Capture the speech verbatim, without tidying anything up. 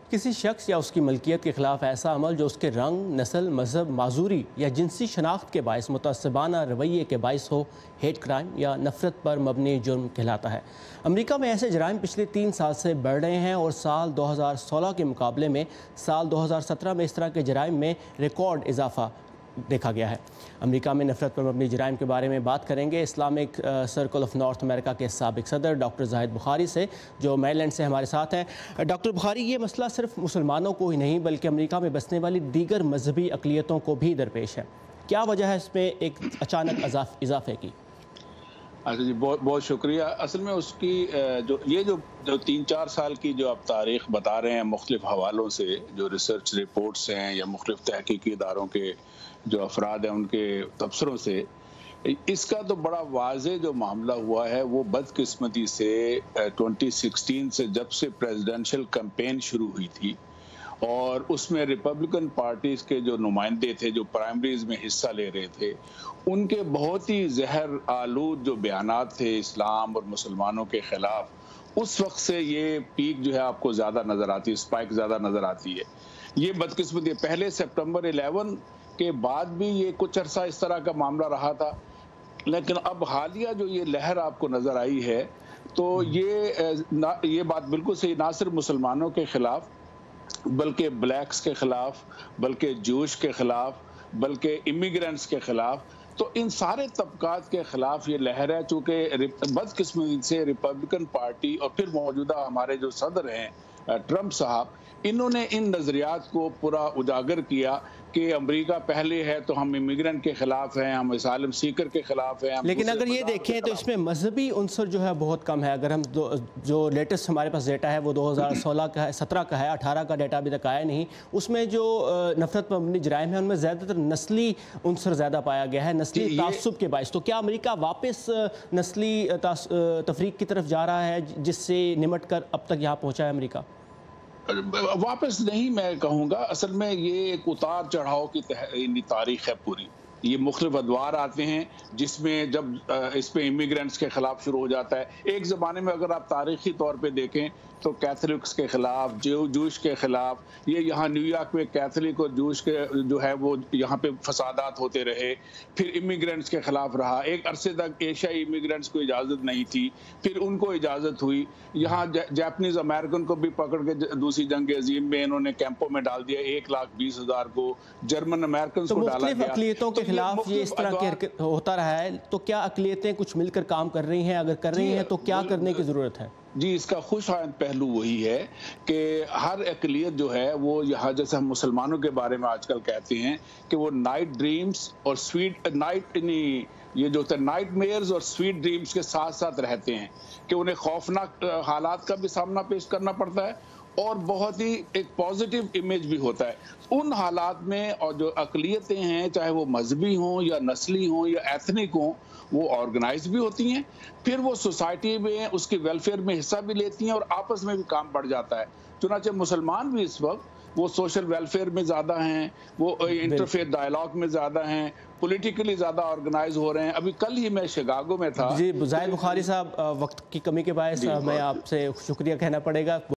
किसी शख्स या उसकी मलकियत के खिलाफ ऐसा अमल जो उसके रंग, नस्ल, मजहब, माजूरी या जिनसी शनाख्त के बायस मुतअस्सिबाना रवैये के बायस हो, हेट क्राइम या नफरत पर मबनी जुर्म कहलाता है। अमरीका में ऐसे जराइम पिछले तीन साल से बढ़ रहे हैं और साल दो हज़ार सोलह के मुकाबले में साल दो हज़ार सत्रह में इस तरह के जराइम में रिकॉर्ड इजाफा देखा गया है। अमेरिका में नफरत पर मबनी जराइम के बारे में बात करेंगे Islamic circle of North America के साबिक सदर डॉक्टर जाहिद बुखारी से, जो मेरीलैंड से हमारे साथ हैं। डॉक्टर बुखारी, ये मसला सिर्फ मुसलमानों को ही नहीं बल्कि अमेरिका में बसने वाली दीगर मजहबी अक़लियतों को भी दरपेश है। क्या वजह है इसमें एक अचानक इजाफे की? अच्छा जी, बहुत बहुत शुक्रिया। असल में उसकी जो ये जो जो तीन चार साल की जो आप तारीख बता रहे हैं मुख्तलिफ हवालों से, जो रिसर्च रिपोर्ट्स हैं या मुख्तलिफ तहकीकी इदारों के जो अफराद हैं उनके तबसरों से, इसका तो बड़ा वाज़े जो मामला हुआ है वो बदकिस्मती से ट्वेंटी सिक्सटीन से जब से प्रेसिडेंशियल कैंपेन शुरू हुई थी और उसमें रिपब्लिकन पार्टीज़ के जो नुमाइंदे थे जो प्राइमरीज में हिस्सा ले रहे थे, उनके बहुत ही जहर आलूद जो बयानात थे इस्लाम और मुसलमानों के ख़िलाफ़, उस वक्त से ये पीक जो है आपको ज़्यादा नज़र आती है, स्पाइक ज़्यादा नज़र आती है। ये बदकिस्मती पहले सितंबर इलेवन के बाद भी ये कुछ अरसा इस तरह का मामला रहा था, लेकिन अब हालिया जो ये लहर आपको नज़र आई है, तो ये ना, ये बात बिल्कुल सही, ना सिर्फ मुसलमानों के ख़िलाफ़ बल्कि ब्लैक्स के ख़िलाफ़, बल्कि जूश के ख़िलाफ़, बल्कि इमिग्रेंट्स के ख़िलाफ़, तो इन सारे तबकात के ख़िलाफ़ ये लहर है। चूँकि बदकिस्मती से रिपब्लिकन पार्टी और फिर मौजूदा हमारे जो सदर हैं ट्रंप साहब, इन्होंने इन नज़रियात को पूरा उजागर किया कि अमेरिका पहले है तो हम इमिग्रेंट के खिलाफ हैं, हम असाइलम सीकर के खिलाफ हैं। लेकिन अगर ये देखें तो इसमें मजहबी उनसर जो है बहुत कम है। अगर हम जो लेटेस्ट हमारे पास डेटा है वो दो हज़ार सोलह का है, सत्रह का है, अठारह का डेटा अभी तक आया नहीं। उसमें जो नफरत पर मबनी जराइम है उनमें ज़्यादातर नस्ली उनसर ज़्यादा पाया गया है, नस्ली तासुब के बायस। तो क्या अमेरिका वापस नस्ली तफरीक की तरफ जा रहा है जिससे निमट कर अब तक यहाँ पहुँचा है अमेरिका? वापस नहीं मैं कहूँगा, असल में ये एक उतार चढ़ाव की तारीख है पूरी। ये मुख्तलिफ अदवार आते हैं जिसमें जब इस पे इमिग्रेंट्स के खिलाफ शुरू हो जाता है। एक ज़माने में अगर आप तारीखी तौर पे देखें तो कैथलिक्स के खिलाफ, जो जूश के खिलाफ, ये यहाँ न्यूयॉर्क में कैथलिक और जूश के जो है वो यहाँ पे फसादात होते रहे। फिर इमिग्रेंट्स के खिलाफ रहा, एक अरसे तक एशियाई इमिग्रेंट्स को इजाज़त नहीं थी, फिर उनको इजाज़त हुई। यहाँ जापानीज़ अमेरिकन को भी पकड़ के दूसरी जंग अजीम में इन्होंने कैंपों में डाल दिया, एक लाख बीस हज़ार को जर्मन अमेरिकन को डाला गया। अक़लियतों के खिलाफ ये इस तरह के होता रहा है, तो क्या अक़लियतें कुछ मिलकर काम कर रही हैं? अगर कर रही हैं तो क्या करने की ज़रूरत है? जी, इसका खुशआइंद पहलू वही है कि हर अक़लियत जो है वो यहाँ, जैसे हम मुसलमानों के बारे में आजकल कहते हैं कि वो नाइट ड्रीम्स और स्वीट नाइट ये जो होता है नाइट मेयर्स और स्वीट ड्रीम्स के साथ साथ रहते हैं कि उन्हें खौफनाक हालात का भी सामना पेश करना पड़ता है और बहुत ही एक पॉजिटिव इमेज भी होता है उन हालात में। और जो अक़लियतें हैं, चाहे वो मजहबी हों या नस्ली हों या एथनिक हों, वो ऑर्गेनाइज भी होती हैं, फिर वो सोसाइटी में उसके वेलफेयर में हिस्सा भी लेती हैं और आपस में भी काम बढ़ जाता है। चुनांचे मुसलमान भी इस वक्त वो सोशल वेलफेयर में ज़्यादा हैं, वो इंटरफेथ डायलॉग में ज़्यादा हैं, पॉलिटिकली ज़्यादा ऑर्गेनाइज हो रहे हैं। अभी कल ही मैं शिकागो में था। जी, जाहिद बुखारी साहब, वक्त की कमी के बायस मैं आपसे शुक्रिया कहना पड़ेगा।